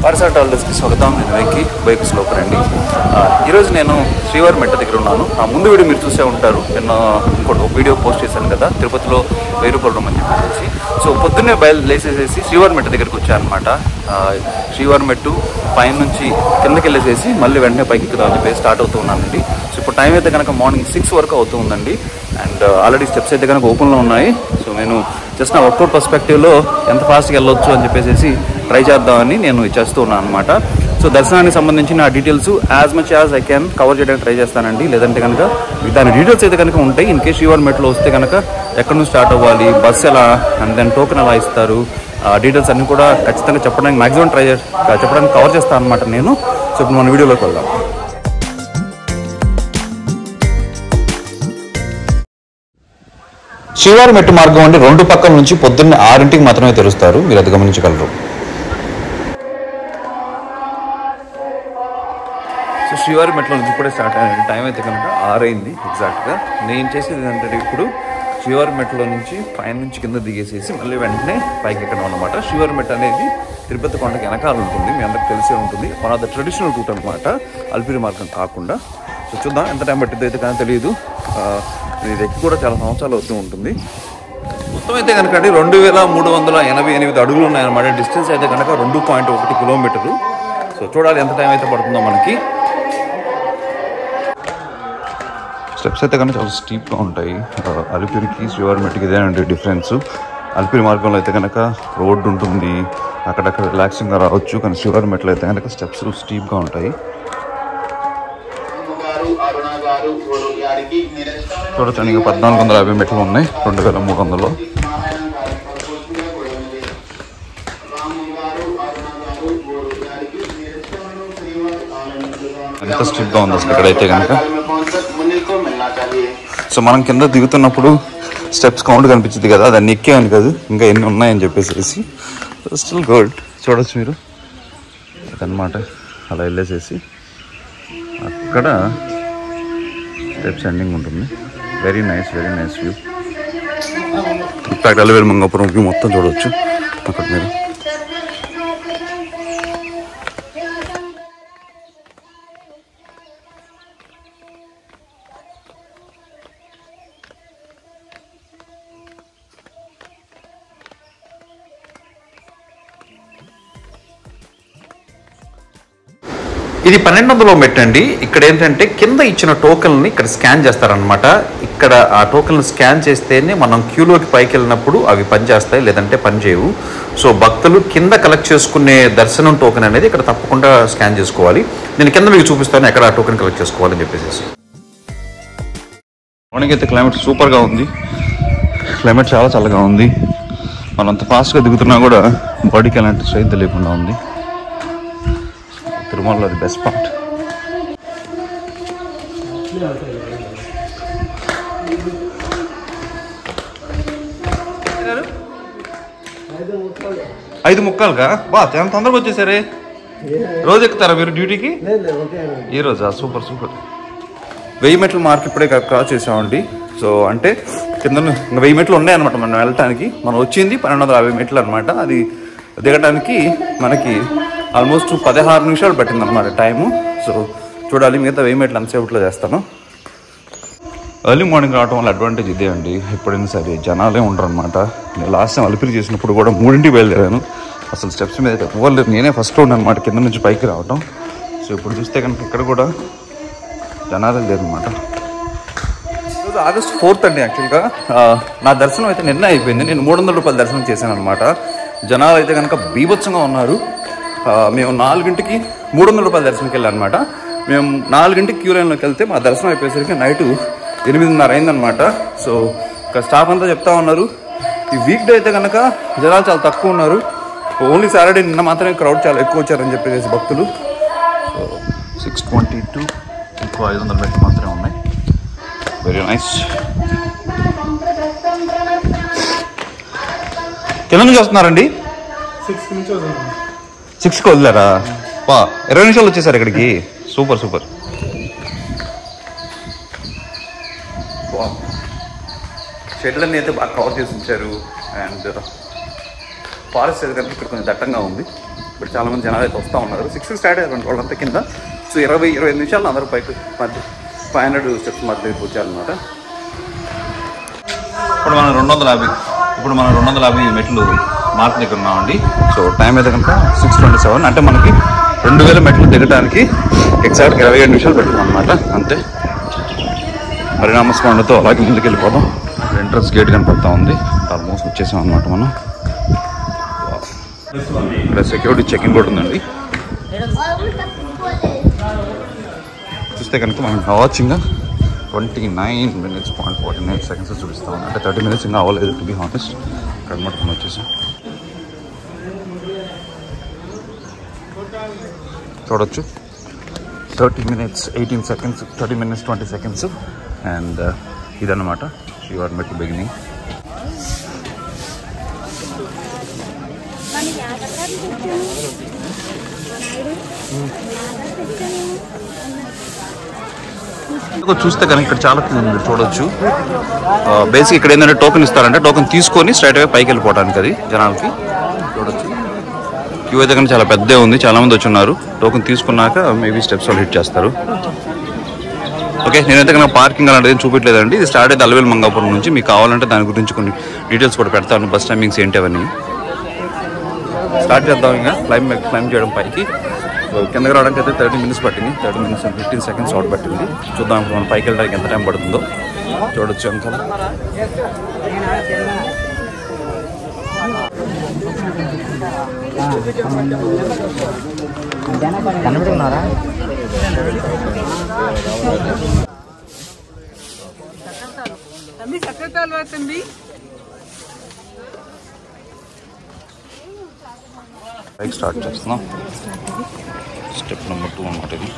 Parcel ట్రావెలర్స్కి స్వాగతం. నేను Venky bikes లోపలండి. ఈరోజు నేను శ్రీవారి మెట్ట దగ్గర ఉన్నాను. ఆ ముందు వీడియో మీరు చూసే ఉంటారు. నేను ఇంకోటి ఒక వీడియో పోస్ట్ చేశాను కదా, తిరుపతిలో 1000 రూపాయల రూమ్ అని చెప్పేసి. సో పొద్దున్నే లేసేసేసి శ్రీవారి మెట్ట దగ్గరికి వచ్చానమాట. శ్రీవారి మెట్టు పైన నుంచి కిందకి వెళ్ళేసేసి మళ్ళీ వెంటనే పైకి ఎక్కుదామని చెప్పేసి స్టార్ట్ అవుతూ ఉన్నానండి. సో ఇప్పుడు టైం అయితే కనుక మార్నింగ్ 6 వరకు అవుతూ ఉందండి. అండ్ ఆల్రెడీ స్టెప్స్ అయితే కనుక ఓపెన్లో ఉన్నాయి. సో నేను జస్ట్ నా వర్కౌట్ పర్స్పెక్టివ్లో ఎంత ఫాస్ట్గా వెళ్ళొచ్చు అని చెప్పేసి ట్రై చేద్దామని నేను చేస్తూ ఉన్నాను అనమాట. సో దర్శనానికి సంబంధించి నా details as much as I can cover చేయడానికి ట్రై చేస్తానండి. లేదంటే కనుక దాని డీటెయిల్స్ అయితే కనుక ఉంటాయి. ఇన్ కేస్ శ్రీవారి మెట్లో వస్తే కనుక ఎక్కడి నుంచి స్టార్ట్ అవ్వాలి, బస్సు ఎలా, అండ్ దెన్ టోకెన్ ఎలా ఇస్తారు, డీటెయిల్స్ అన్నీ కూడా ఖచ్చితంగా చెప్పడానికి మ్యాక్సిమం చెప్పడానికి కవర్ చేస్తాను అనమాట నేను. సో ఇప్పుడు మన వీడియోలోకి వెళ్దాం. శ్రీవారి మెట్టు మార్గం అంటే 2 పక్కల నుంచి పొద్దున్న 6ంటికి మాత్రమే తెరుస్తారు. మీరు అది గమనించగలరు. సో శ్రీవారి మెట్లో నుంచి ఇప్పుడే స్టార్ట్ అయ్యింది. టైం అయితే కనుక 6 అయింది ఎగ్జాక్ట్గా. నేను చేసేది ఏంటంటే ఇప్పుడు శ్రీవారి మెట్లో నుంచి పైన నుంచి కింద దిగేసేసి మళ్ళీ వెంటనే పైకి ఎక్కడం అనమాట. శ్రీవారి మెట్టు అనేది తిరుపతి కొండకి వెనకాల ఉంటుంది, మీ అందరికి తెలిసే ఉంటుంది. One of the traditional route అనమాట, అల్పిరి మార్గం కాకుండా. సో చూద్దాం ఎంత టైం పట్టిందో అయితే కానీ తెలియదు. ఇది ఎక్కి కూడా చాలా సంవత్సరాలు అవుతూ ఉంటుంది. మొత్తం అయితే కనుక 2388 అడుగులు ఉన్నాయన్నమాట. డిస్టెన్స్ అయితే కనుక 2.1 కిలోమీటర్లు. సో చూడాలి ఎంత టైం అయితే పడుతుందో మనకి. స్టెప్స్ అయితే కనుక చాలా స్టీప్గా ఉంటాయి. అలిపిరికి శ్రీవారి మెట్టుకి ఇదేనండి డిఫరెన్స్. అలిపిరి మార్గంలో అయితే కనుక రోడ్డు ఉంటుంది, అక్కడక్కడ రిలాక్సింగ్గా రావచ్చు. కానీ శ్రీవారి మెట్లో అయితే కనుక స్టెప్స్ స్టీప్గా ఉంటాయి. చూడొచ్చు, ఇంకా 1450 మెట్లు ఉన్నాయి 2300లో. ఎంత స్ట్రిప్గా ఉంది అసలు ఇక్కడైతే కనుక. సో మనం కింద దిగుతున్నప్పుడు స్టెప్స్ కౌంట్ కనిపించింది కదా, దాన్ని ఎక్కేమని కాదు, ఇంకా ఎన్ని ఉన్నాయని చెప్పేసి. Still good. చూడొచ్చు మీరు అదనమాట. అలా వెళ్ళేసేసి అక్కడ స్టెప్స్ ఎండింగ్ ఉంటుంది. Very nice view. In fact Alivelu Mangapuram view మొత్తం చూడవచ్చు అక్కడ మీరు. ఇది 1200లో మెట్టండి. ఇక్కడ ఏంటంటే కింద ఇచ్చిన టోకెన్ని ఇక్కడ స్కాన్ చేస్తారనమాట. ఇక్కడ ఆ టోకెన్ స్కాన్ చేస్తేనే మనం క్యూలోకి పైకి వెళ్ళినప్పుడు అవి పనిచేస్తాయి, లేదంటే పనిచేయవు. సో భక్తులు కింద కలెక్ట్ చేసుకునే దర్శనం టోకెన్ అనేది ఇక్కడ తప్పకుండా స్కాన్ చేసుకోవాలి. నేను కింద మీకు చూపిస్తాను ఎక్కడ ఆ టోకెన్ కలెక్ట్ చేసుకోవాలని చెప్పేసి. మార్నింగ్ అయితే క్లైమేట్ సూపర్గా ఉంది. క్లైమేట్ చాలా చల్లగా ఉంది. మనం అంత ఫాస్ట్గా దిగుతున్నా కూడా బాడీకి ఎలాంటి స్ట్రెయిన్ తెలియకుండా ఉంది. తిరుమలలో అది బెస్ట్ పార్ట్. ఐదు ముక్కాలుగా బా చాలా తొందరగా వచ్చేసారే. రోజు ఎక్కుతారా మీరు డ్యూటీకి? ఈ రోజా? సూపర్. 1000 మెట్ల మార్క్ ఇప్పుడే క్రాస్ చేసామండి. సో అంటే కింద ఇంకా 1000 మెట్లు ఉన్నాయన్నమాట మనం వెళ్ళటానికి. మనం వచ్చింది 1250 మెట్లు అనమాట. అది దిగడానికి మనకి ఆల్మోస్ట్ 16 నిమిషాలు పట్టింది అనమాట టైము. సో చూడాలి మిగతా 1000 మెట్లు ఎంతసేపట్లో చేస్తాను. ఎర్లీ మార్నింగ్ రావడం వల్ల అడ్వాంటేజ్ ఇదే అండి. ఎప్పుడైనా సరే జనాలే ఉండరు అనమాట. నేను లాస్ట్ టైం అలిపిరి చేసినప్పుడు కూడా 3ంటికి బయలుదేరాను. అసలు స్టెప్స్ మీద ఎవరు లేరు, నేనే ఫస్ట్ ఉన్నాను అనమాట కింద నుంచి పైకి రావటం. సో ఇప్పుడు చూస్తే కనుక ఇక్కడ కూడా జనాలే లేరు అనమాట. ఈరోజు ఆగస్ట్ 4th అండి. యాక్చువల్గా నా దర్శనం అయితే నిన్న అయిపోయింది. నేను 300 రూపాయల దర్శనం చేశాను అనమాట. జనాలు అయితే కనుక బీభత్సంగా ఉన్నారు. మేము 4ంటికి 300 రూపాయల దర్శనంకి వెళ్ళాం అనమాట. మేము 4ంటికి క్యూ లైన్లోకి వెళ్తే మా దర్శనం అయిపోయేసరికి నైట్ 8:30 అయిందనమాట. సో ఇక్కడ స్టాఫ్ అంతా చెప్తా ఉన్నారు, ఈ వీక్ డే అయితే కనుక జనాలు చాలా తక్కువ ఉన్నారు. ఓన్లీ సాటర్డే నిన్న మాత్రమే క్రౌడ్ చాలా ఎక్కువ వచ్చారని చెప్పేసి భక్తులు. సో 622 ఇంకో 500 మెట్లు మాత్రమే ఉన్నాయి. Very nice. కింద నుంచి వస్తున్నారండి? 6కి వదిలేరా? 20 నిమిషాలు వచ్చేసారు ఇక్కడికి. సూపర్. షెడ్లన్నీ అయితే బాగా కవర్ చేసి ఉంచారు. అండ్ ఫారెస్ట్ అయితే కనుక ఇక్కడ కొంచెం దట్టంగా ఉంది. ఇప్పుడు చాలామంది జనాలు అయితే వస్తూ ఉన్నారు. 6 స్టార్ట్ అయ్యారు వాళ్ళంతా కింద. సో 20-25 నిమిషాలు అందరూ పైకి 500 స్టెప్స్ మధ్యలోకి వచ్చారనమాట. ఇప్పుడు మనం 250 మెట్లు మార్క్ దగ్గర ఉన్నామండి. సో టైం అయితే కనుక 6:27. అంటే మనకి 2000 మెట్లు దిగడానికి ఎగ్జాక్ట్గా 27 నిమిషాలు పెట్టింది అనమాట. అంతే. పరిణామస్మరణతో అలాగే ముందుకు వెళ్ళిపోతాం. ఎంట్రన్స్ గేట్ కనపడతా ఉంది. ఆల్మోస్ట్ వచ్చేసాం అనమాట మనం. ఇక్కడ సెక్యూరిటీ చెకింగ్ కూడా ఉందండి. చూస్తే కనుక మనం వాచింగ్ 29 minutes 49 seconds చూపిస్తాం. అంటే 30 minutes ఇంకా అవ్వలేదు టు బి హానెస్ట్. ఇక్కడ మొత్తం వచ్చేసాం. చూడొచ్చు 30 minutes 18 seconds 30 minutes 20 seconds. And ఇదన్నమాట యువర్ మెట్లు బిగినింగ్. చూస్తే కనుక ఇక్కడ చాలా మీరు చూడొచ్చు. బేసిక్ ఇక్కడ ఏంటంటే టోకెన్ ఇస్తారంటే టోకెన్ తీసుకొని స్ట్రైట్ అవే పైకి వెళ్ళిపోవడానికి అది జనాలకి చూడొచ్చు. క్యూ అయితే కనుక చాలా పెద్ద ఉంది. చాలామంది వచ్చి ఉన్నారు. టోకెన్ తీసుకున్నాక మేబీ స్టెప్స్ వాళ్ళు హిట్ చేస్తారు. ఓకే, నేనైతే కనుక పార్కింగ్ అలాంటిది ఏం చూపించలేదండి. ఇది స్టార్ట్ అయితే అలవేలు మంగాపురం నుంచి. మీకు కావాలంటే దాని గురించి కొన్ని డీటెయిల్స్ కూడా పెడతాను. బస్ టైమింగ్స్ ఏంటి అవన్నీ. స్టార్ట్ చేద్దాం. ఇంకా క్లైమ్ చేయడం పైకి. కిందకి రావడానికి అయితే 30 minutes పట్టింది. 30 minutes and 15 seconds అవుట్ పట్టింది. చూద్దాం ఇప్పుడు మనం పైకి వెళ్ళడానికి ఎంత టైం పడుతుందో చూడొచ్చు. అంతా కనబడుతున్నారా? బైక్ స్టార్ట్ చేస్తున్నాం. స్టెప్ నెంబర్ 2 అన్నమాట ఇది.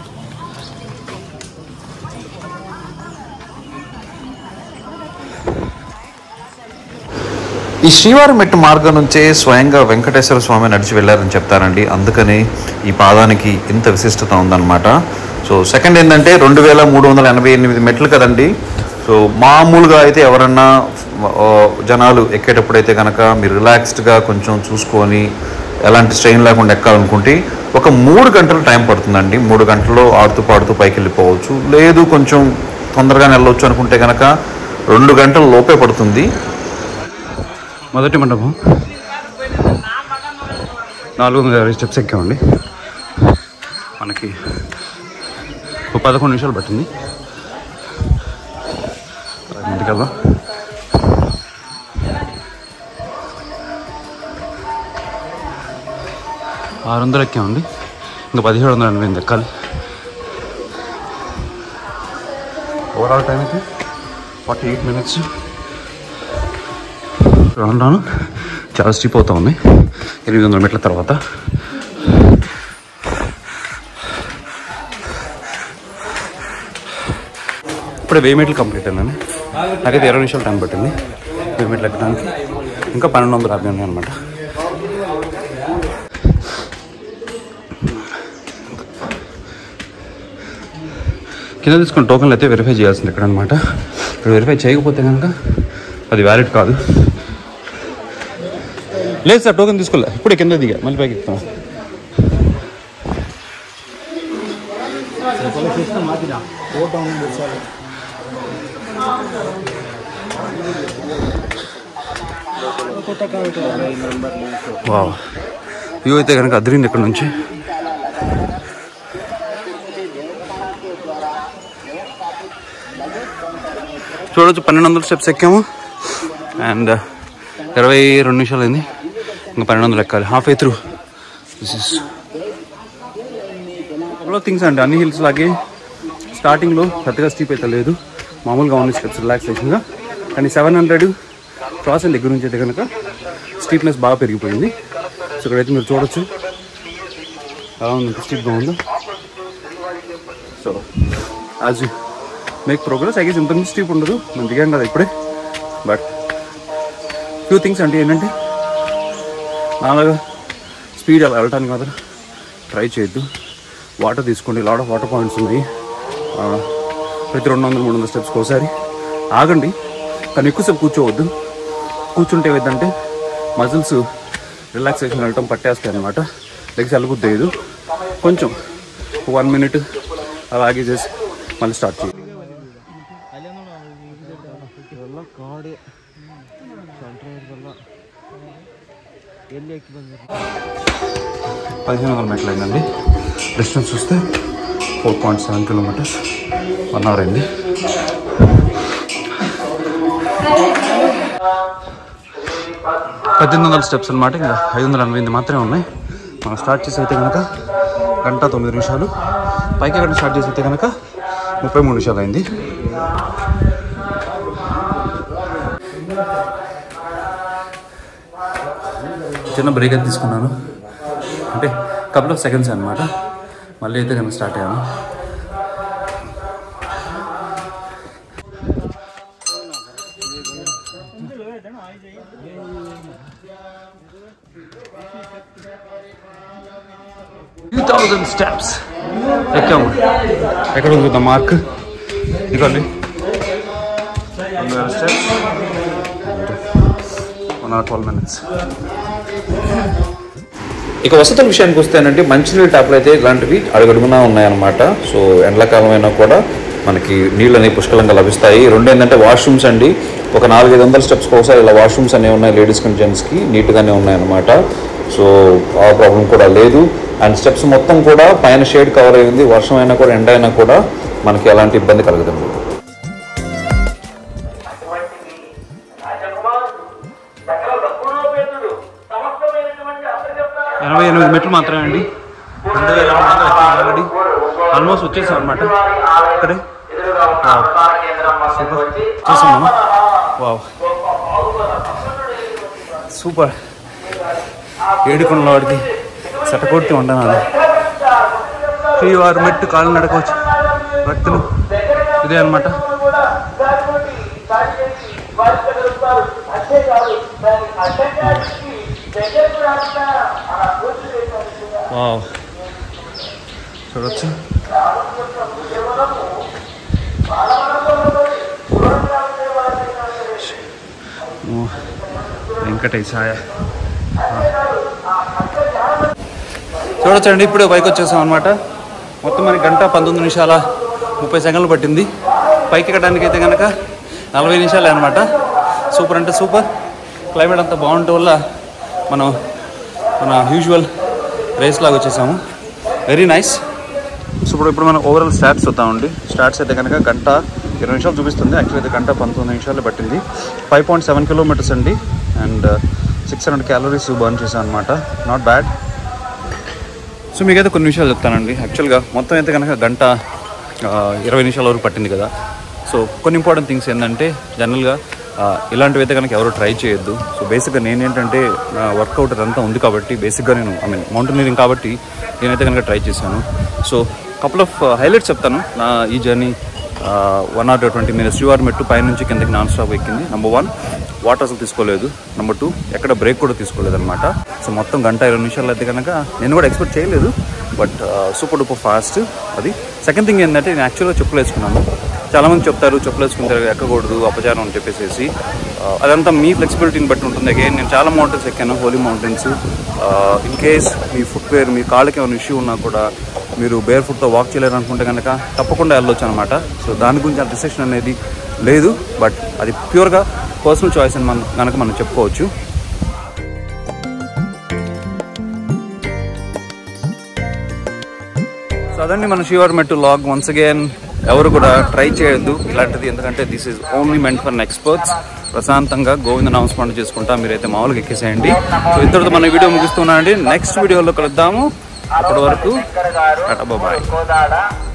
ఈ శ్రీవారి మెట్టు మార్గం నుంచే స్వయంగా వెంకటేశ్వర స్వామి నడిచి వెళ్ళారని చెప్తారండి. అందుకని ఈ పాదానికి ఇంత విశిష్టత ఉందన్నమాట. సో సెకండ్ ఏంటంటే 2388 మెట్లు కదండి. సో మామూలుగా అయితే ఎవరన్నా జనాలు ఎక్కేటప్పుడు కనుక మీరు రిలాక్స్డ్గా కొంచెం చూసుకొని ఎలాంటి స్ట్రెయిన్ లేకుండా ఎక్కాలనుకుంటే ఒక 3 గంటలు టైం పడుతుందండి. 3 గంటల్లో ఆడుతూ పాడుతూ పైకి వెళ్ళిపోవచ్చు. లేదు కొంచెం తొందరగా వెళ్ళవచ్చు అనుకుంటే కనుక 2 గంటల లోపే పడుతుంది. మొదటి మండపం 450 స్టెప్స్ ఎక్కామండి. మనకి 11 నిమిషాలు పట్టింది. ఇంటికల్లా 600 ఎక్కామండి. ఇంకా 1780 ఎక్కాలి. ఓవరాల్ టైం అయితే 48 minutes. రాను చాలా స్టీప్ అవుతా ఉంది. 800 మెట్ల తర్వాత ఇప్పుడే 1000 మెట్లు కంప్లీట్ అయిందండి. నాకైతే 20 నిమిషాలు టైం పట్టింది 1000 మెట్లు ఎక్కడానికి. ఇంకా 1250 ఉన్నాయి అనమాట. కింద తీసుకున్న టోకెన్లు అయితే వెరిఫై చేయాల్సింది ఇక్కడ అనమాట. ఇప్పుడు వెరిఫై చేయకపోతే కనుక అది వ్యాలిడ్ కాదు. లేదు సార్, టోకెన్ తీసుకోలే. ఇప్పుడే కింద దిగా మళ్ళీ పైకి ఎక్కుతాం. వావ్, వ్యూ అయితే కనుక అదిరింది ఇక్కడ నుంచి. చూడవచ్చు 1200 స్టెప్స్ ఎక్కాము. అండ్ 22 నిమిషాలు అయింది. ఇంకా 1200 ఎక్కాలి. Half way through. This is things అండి. అన్ని హిల్స్ లాగే స్టార్టింగ్లో పెద్దగా స్టీప్ అయితే లేదు. మామూలుగా ఉన్న స్టెప్స్ రిలాక్సేషన్గా. కానీ 700 క్రాస్ అయిన దగ్గర నుంచి అయితే కనుక స్టీప్నెస్ బాగా పెరిగిపోయింది. సో ఇక్కడైతే మీరు చూడొచ్చు ఎలా ఉంది, ఎంత స్టీప్గా ఉందో. So as you make progress I guess ఇంత స్టీప్ ఉండదు. మనం దిగాం కదా ఇప్పుడే. బట్ ఫ్యూ థింగ్స్ అంటే ఏంటంటే నాలాగా స్పీడ్ అలా వెళ్ళటానికి మాత్రం ట్రై చేయొద్దు. వాటర్ తీసుకోండి. లాట్ ఆఫ్ వాటర్ పాయింట్స్ ఉన్నాయి. ప్రతి 200-300 స్టెప్స్కి ఒకసారి ఆగండి. కానీ ఎక్కువసేపు కూర్చోవద్దు. కూర్చుంటే ఏదంటే మజిల్స్ రిలాక్సేషన్ వెళ్ళటం పట్టేస్తాయి అనమాట. లెగ్స్ వెళ్ళబుద్దేదు. కొంచెం 1 minute అలాగే చేసి మళ్ళీ స్టార్ట్ చేయాలి. 1500 meట్లు అయిందండి. డిస్టెన్స్ చూస్తే 4.7 kilometers, 1 hour అయింది. $1800 steps అనమాట. ఇంకా 580 మాత్రమే ఉన్నాయి. మనం స్టార్ట్ చేసి అయితే కనుక 1 గంట 9 నిమిషాలు, పైకి ఎక్కడ స్టార్ట్ చేసి అయితే కనుక 33 నిమిషాలు అయింది. చిన్న బ్రేక్ అయితే తీసుకున్నాను, అంటే కపుల్ ఆఫ్ సెకండ్స్ అనమాట. మళ్ళీ అయితే కనుక స్టార్ట్ అయ్యాను. స్టెప్స్ ఎక్కాము. ఎక్కడ ఉంది మార్క్? ఇదిగోండి 2000 స్టెప్స్, 1 hour 12 minutes. ఇక వసతుల విషయానికి వస్తేనంటే మంచినీళ్ళ ట్యాప్లు అయితే ఇలాంటివి అడుగడుగునా ఉన్నాయన్నమాట. సో ఎండాకాలం అయినా కూడా మనకి నీళ్ళు అనేవి పుష్కలంగా లభిస్తాయి. రెండు ఏంటంటే వాష్రూమ్స్ అండి. ఒక 400-500 స్టెప్స్కి ఒకసారి ఇలా వాష్రూమ్స్ అనేవి ఉన్నాయి. లేడీస్కి అండ్ జెంట్స్కి నీట్గానే ఉన్నాయన్నమాట. సో ఆ ప్రాబ్లం కూడా లేదు. అండ్ స్టెప్స్ మొత్తం కూడా పైన షేడ్ కవర్ అయింది. వర్షం అయినా కూడా ఎండ అయినా కూడా మనకి ఎలాంటి ఇబ్బంది కలగదండి. 88 మెట్లు మాత్రమే అండి. 2000 ఆల్మోస్ట్ వచ్చేసాం అనమాట. ఇక్కడే చూసాము. Wow, super. ఏడుకొండల వాడికి సటకొట్టి ఉండనాలి. 6 మెట్టు కాళ్ళు నడకవచ్చు భక్తులు. ఇదే అనమాట. వావ్, చూడొచ్చు. వెంకటేశాయ. చూడొచ్చండి, ఇప్పుడే పైకి వచ్చేసాం అనమాట. మొత్తం మనకి 1 గంట 19 నిమిషాల 30 సెకండ్లు పట్టింది. పైకి ఎక్కడానికి అయితే కనుక 40 నిమిషాలే అనమాట. సూపర్ అంటే సూపర్. క్లైమేట్ అంతా బాగుండటం వల్ల మనం మన యూజువల్ రేస్ లాగా వచ్చేసాము. Very nice. సో ఇప్పుడు మనం ఓవరాల్ స్టాట్స్ వద్దామండి. స్టాట్స్ అయితే కనుక 1 గంట 20 నిమిషాలు చూపిస్తుంది. యాక్చువల్లీ అయితే 1 గంట 19 నిమిషాలు పట్టింది. 5.7 kilometers అండి. అండ్ 600 calories బర్న్ చేశాను అనమాట. Not bad. సో మీకైతే కొన్ని విషయాలు చెప్తానండి. యాక్చువల్గా మొత్తం అయితే కనుక 1 గంట 20 నిమిషాల వరకు పట్టింది కదా. సో కొన్ని ఇంపార్టెంట్ థింగ్స్ ఏంటంటే, జనరల్గా ఇలాంటివి అయితే కనుక ఎవరు ట్రై చేయొద్దు. సో బేసిక్గా నేనేంటంటే నా వర్కౌట్ అదంతా ఉంది కాబట్టి బేసిక్గా నేను మౌంటైనీరింగ్ కాబట్టి నేనైతే కనుక ట్రై చేశాను. సో కపుల్ ఆఫ్ హైలైట్స్ చెప్తాను నా ఈ జర్నీ. 1 hour 20 minutes శ్రీవారి మెట్టు పైనుంచి కిందకి నాన్ స్టాప్ ఎక్కింది. నెంబర్ 1, వాటర్ అసలు తీసుకోలేదు. నెంబర్ 2, ఎక్కడ బ్రేక్ కూడా తీసుకోలేదు అనమాట. సో మొత్తం 1 గంట 20 నిమిషాలు అయితే కనుక నేను కూడా ఎక్స్పెక్ట్ చేయలేదు. బట్ సూపర్ డూపర్ ఫాస్ట్ అది. సెకండ్ థింగ్ ఏంటంటే, నేను యాక్చువల్గా చెప్పులు వేసుకున్నాను. చాలామంది చెప్తారు చెప్పులు వేసుకుంటారు ఎక్కకూడదు, అపచారం అని చెప్పేసి. అదంతా మీ ఫ్లెక్సిబిలిటీని బట్టి ఉంటుంది. అగైన్ నేను చాలా మౌంటైన్స్ ఎక్కాను, హోలీ మౌంటైన్స్. ఇన్ కేస్ మీ ఫుట్వేర్, మీ కాళ్ళకి ఏమైనా ఇష్యూ ఉన్నా కూడా మీరు బేర్ ఫుట్తో వాక్ చేయలేరు అనుకుంటే కనుక తప్పకుండా వెళ్ళొచ్చు అనమాట. సో దాని గురించి ఆ రిస్ట్రిక్షన్ అనేది లేదు. బట్ అది ప్యూర్గా పర్సనల్ చాయిస్ అని కనుక మనం చెప్పుకోవచ్చు. సో అదండి మన శ్రీవారి మెట్టు లాగ్. వన్స్ అగైన్ ఎవరు కూడా ట్రై చేయొద్దు ఇలాంటిది. ఎందుకంటే this is only meant for experts. ప్రశాంతంగా గోవింద నామస్మరణ చేసుకుంటా మీరైతే మామూలుగా ఎక్కేసేయండి. సో ఇంతటితో మన వీడియో ముగిస్తున్నానండి. నెక్స్ట్ వీడియోలో కలుద్దాము. అప్పటి వరకు టాటా బాయ్.